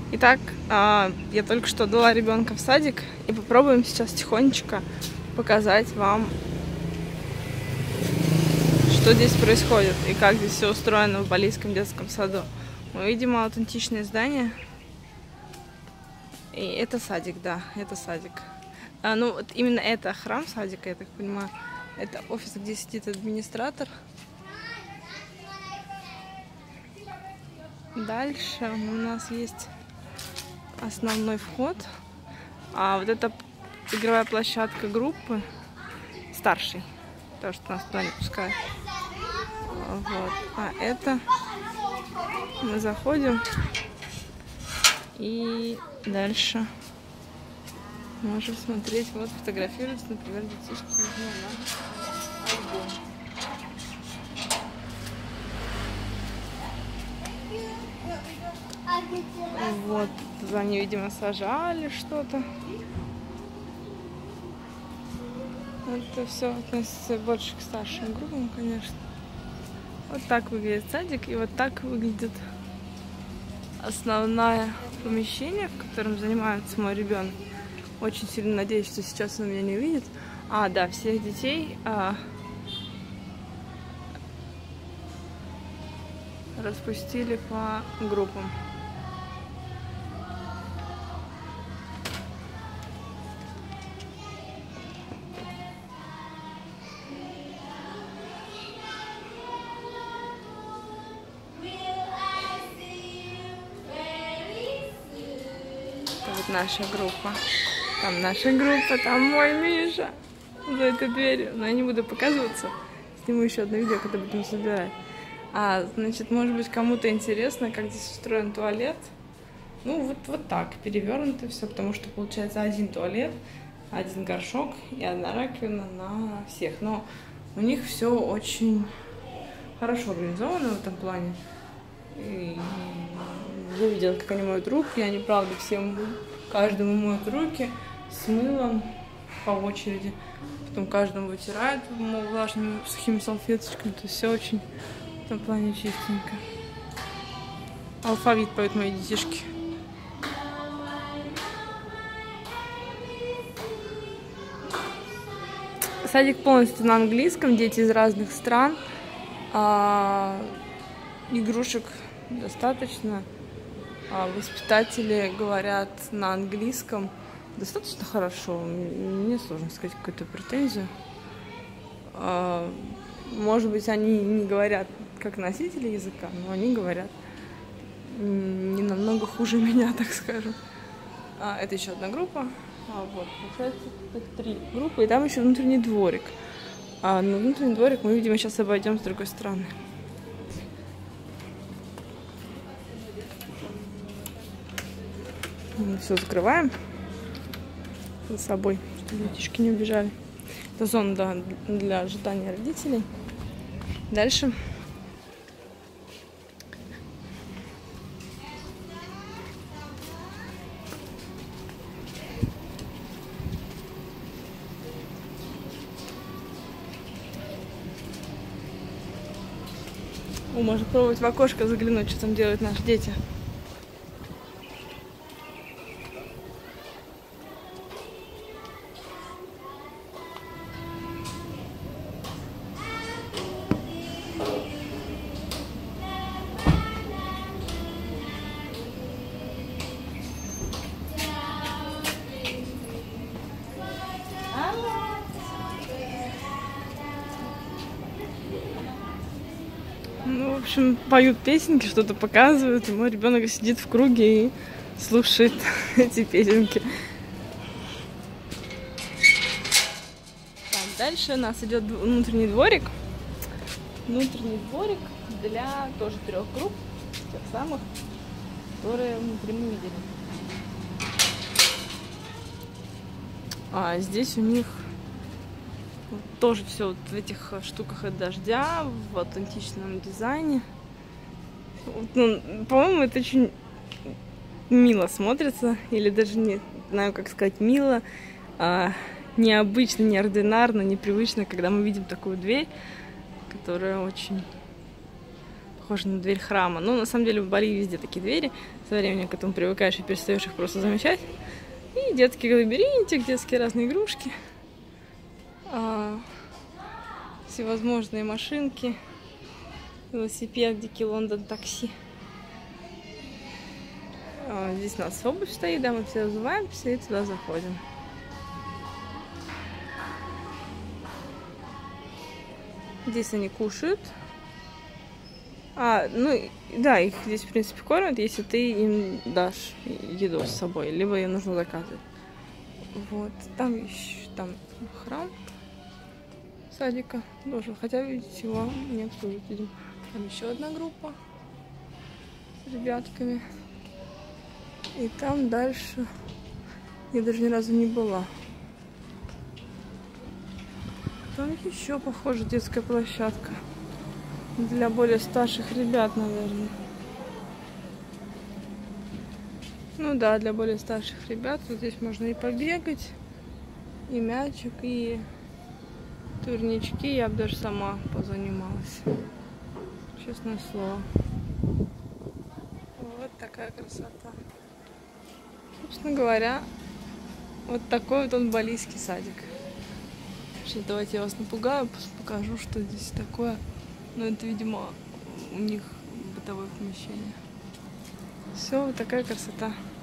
Итак, я только что дала ребенка в садик, и попробуем сейчас тихонечко показать вам, что здесь происходит и как здесь все устроено в Балийском детском саду. Мы видим аутентичное здание, и это садик, да, это садик. Ну, вот именно это храм садика, я так понимаю. Это офис, где сидит администратор. Дальше у нас есть основной вход. А вот это игровая площадка группы старшей. То, что нас туда не пускают. Вот. А это мы заходим. И дальше можем смотреть. Вот фотографируются, например, детишки на альбом. Вот, туда они, видимо, сажали что-то. Это все относится больше к старшим группам, конечно. Вот так выглядит садик, и вот так выглядит основное помещение, в котором занимается мой ребенок. Очень сильно надеюсь, что сейчас он меня не увидит. Да, всех детей распустили по группам. Вот наша группа. Там наша группа, там мой Миша за этой дверью. Но я не буду показываться. Сниму еще одно видео, когда будем собирать. Значит, может быть, кому-то интересно, как здесь устроен туалет. Ну, вот так, перевернуто все, потому что получается один туалет, один горшок и одна раковина на всех. Но у них все очень хорошо организовано в этом плане. И я видела, как они моют руки, и они, правда, каждому моют руки с мылом по очереди. Потом каждому вытирают влажными сухими салфеточками. То есть все очень в этом плане чистенько. Алфавит поют мои детишки. Садик полностью на английском, дети из разных стран. Игрушек достаточно. Воспитатели говорят на английском достаточно хорошо. Мне сложно сказать какую-то претензию. Может быть, они не говорят как носители языка, но они говорят не намного хуже меня, так скажем. Это еще одна группа. Вот, получается, это 3 группы, и там еще внутренний дворик. На внутренний дворик мы, видимо, сейчас обойдем с другой стороны. Мы все закрываем за собой, чтобы детишки не убежали. Это зона, да, для ожидания родителей. Дальше. Можно пробовать в окошко заглянуть, что там делают наши дети. Ну, в общем, поют песенки, что-то показывают, и мой ребенок сидит в круге и слушает эти песенки. Так, дальше у нас идет внутренний дворик. Внутренний дворик для тоже 3 групп, тех самых, которые внутри мы видели. Здесь у них тоже все вот в этих штуках от дождя, в аутентичном дизайне. Ну, по-моему, это очень мило смотрится, или даже не знаю, как сказать, мило, необычно, неординарно, непривычно, когда мы видим такую дверь, которая очень похоже на дверь храма. Но на самом деле в Бали везде такие двери. Со временем к этому привыкаешь и перестаешь их просто замечать. И детский лабиринтик, детские разные игрушки. Всевозможные машинки. Велосипед, Дикий Лондон, такси. Здесь у нас обувь стоит, да, мы все разуваемся и туда заходим. Здесь они кушают. Ну, да, их здесь, в принципе, кормят, если ты им дашь еду с собой, либо ее нужно заказывать. Вот, там еще, там храм садика должен, хотя, видите, его не обслуживают, видимо. Там еще одна группа с ребятками. И там дальше я даже ни разу не была. Там еще, похоже, детская площадка. Для более старших ребят, наверное. Ну да, для более старших ребят. Вот здесь можно и побегать, и мячик, и турнички. Я бы даже сама позанималась. Честное слово. Вот такая красота. Собственно говоря, вот такой вот он балийский садик. Сейчас давайте я вас напугаю, покажу, что здесь такое. Но это, видимо, у них бытовое помещение. Все, вот такая красота.